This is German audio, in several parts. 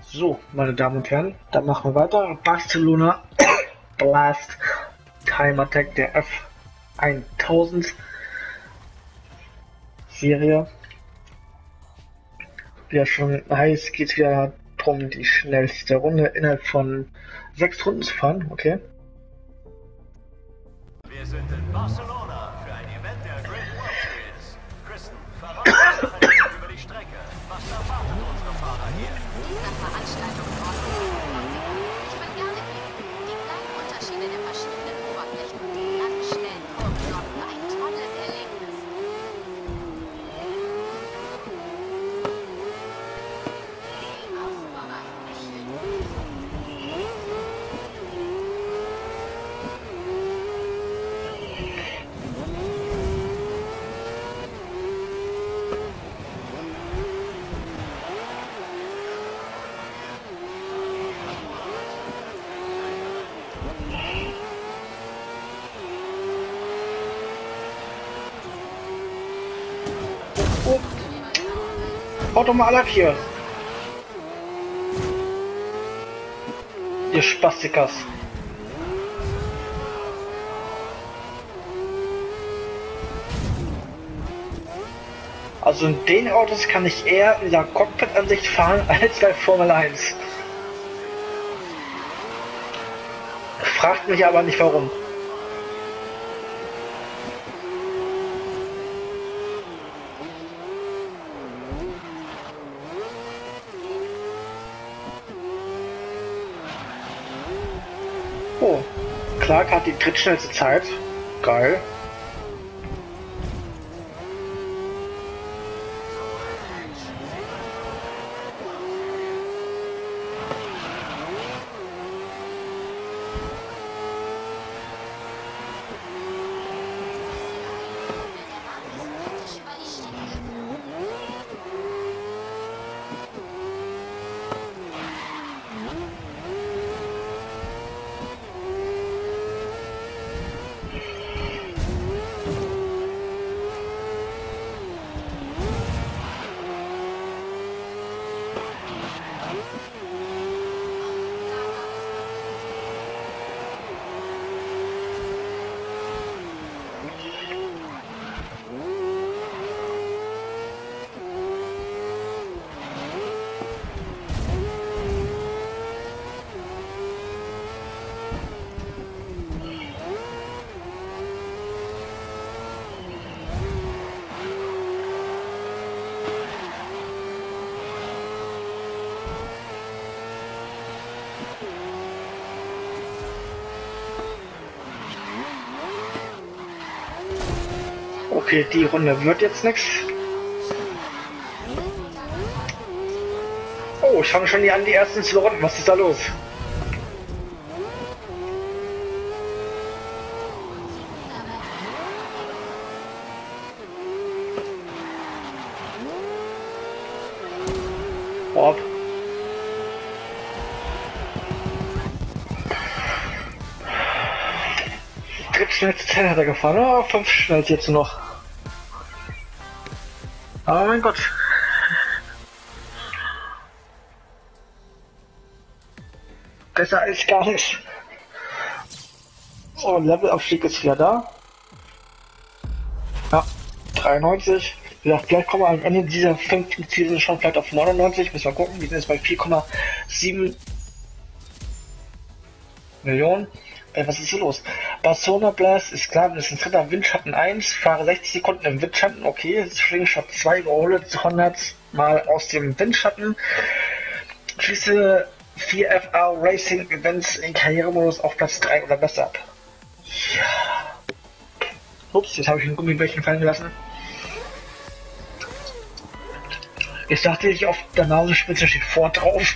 So, meine Damen und Herren, dann machen wir weiter. Barcelona Blast Time Attack der F1000 Serie. Ja, schon heiß, geht wieder darum, die schnellste Runde innerhalb von 6 Runden zu fahren, okay? Wir sind in Barcelona für ein Event der Great World Series. Kristen, verrat uns doch über die Strecke. Was erwartet unsere Fahrer hier? Dieser Veranstaltungsort ich will gerne blicken. Die kleinen Unterschiede der verschiedenen Oberflächen und die langen, schnellen Kurven sorgen für ein tolles Erlebnis. Oh, haut doch mal ab hier. Ihr Spastikas. Also in den Autos kann ich eher in der Cockpit-Ansicht fahren als bei Formel 1. Fragt mich aber nicht warum. Oh, Clark hat die drittschnellste Zeit. Geil. Okay, die Runde wird jetzt nichts. Oh, ich fange schon an die ersten 2 Runden. Was ist da los? Bob. Drittschnellste Zeit hat er gefahren. Oh, 5 schnellste jetzt noch. Oh mein Gott. Besser als gar nichts. So, Levelabstieg ist wieder da. Ja, 93. Wie gesagt, vielleicht kommen wir am Ende dieser 5. Season schon vielleicht auf 99. Müssen wir gucken. Wir sind jetzt bei 4,7 Millionen. Was ist hier los? Barcelona Blast ist klar, das ist ein dritter Windschatten 1, fahre 60 Sekunden im Windschatten, okay, Slingshot 2, überhole 100 mal aus dem Windschatten, schließe 4 FA Racing Events in Karrieremodus auf Platz 3 oder besser ab. Ja. Ups, jetzt habe ich ein Gummibärchen fallen gelassen. Ich dachte, ich auf der Nasenspitze steht vor drauf.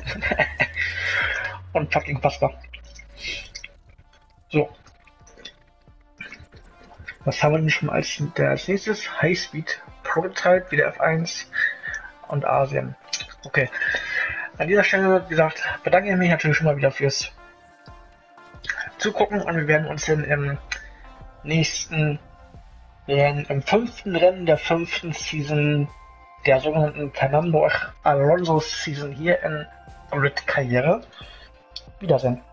Und fucking Pasta. So. Was haben wir denn schon als nächstes? Highspeed Prototype, wieder F1 und Asien. Okay. An dieser Stelle, wie gesagt, bedanke ich mich natürlich schon mal wieder fürs Zugucken und wir werden uns dann im nächsten Wir werden im 5. Rennen der 5. Season der sogenannten Fernando Alonso Season hier in Red Karriere. Wiedersehen.